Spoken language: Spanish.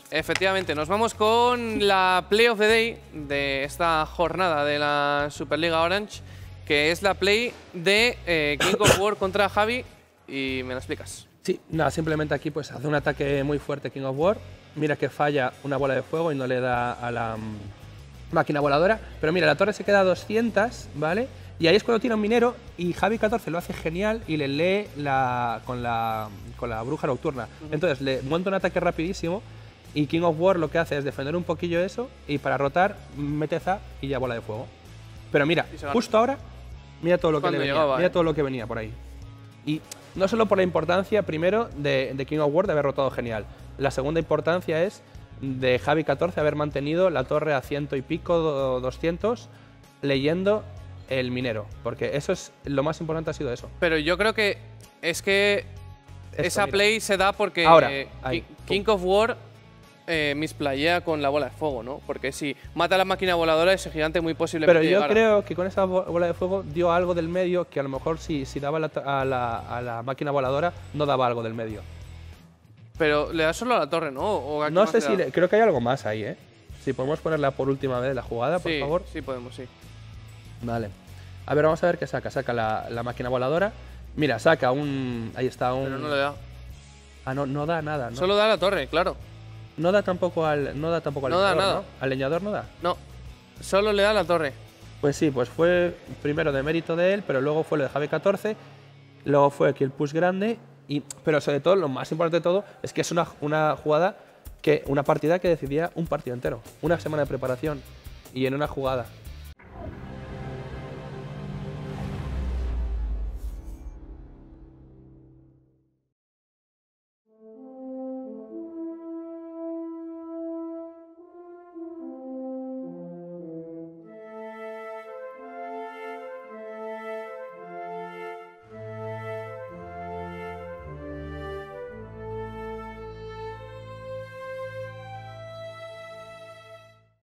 Efectivamente, nos vamos con la Play of the Day de esta jornada de la Superliga Orange, que es la play de King of War contra Javi, y me lo explicas. Sí, nada, simplemente aquí pues hace un ataque muy fuerte King of War, mira que falla una bola de fuego y no le da a la máquina voladora, pero mira, la torre se queda a 200, ¿vale? Y ahí es cuando tira un minero y Javi 14 lo hace genial y le lee con la bruja nocturna. Entonces le monta un ataque rapidísimo y King of War lo que hace es defender un poquillo eso y para rotar mete za y ya bola de fuego. Pero mira, justo ahora, mira todo lo que le venía, mira todo lo que venía por ahí. Y no solo por la importancia, primero, de King of War de haber rotado genial. La segunda importancia es de Javi 14 haber mantenido la torre a 100 y pico, 200, leyendo el minero. Porque eso es lo más importante, ha sido eso. Pero yo creo que es que esa play se da porque ahora, ahí, King of War misplayea con la bola de fuego, ¿no? Porque si mata a la máquina voladora, ese gigante muy posiblemente Pero yo creo que con esa bola de fuego dio algo del medio que a lo mejor si daba a la máquina voladora no daba algo del medio. Pero le da solo a la torre, ¿no? ¿O no sé si… creo que hay algo más ahí, ¿eh? Si podemos ponerla por última vez la jugada, por favor. Sí, podemos, sí. Vale. A ver, vamos a ver qué saca. Saca la máquina voladora. Mira, saca un… Ahí está un… Pero no le da. Ah, no da nada, ¿no? Solo da a la torre, claro. No da tampoco al leñador, nada. ¿no? ¿Al leñador no da? No, solo le da a la torre. Pues sí, pues fue primero de mérito de él, pero luego fue lo de Javi 14, luego fue aquí el push grande, pero sobre todo, lo más importante de todo, es que es una jugada, una partida que decidía un partido entero, una semana de preparación y en una jugada.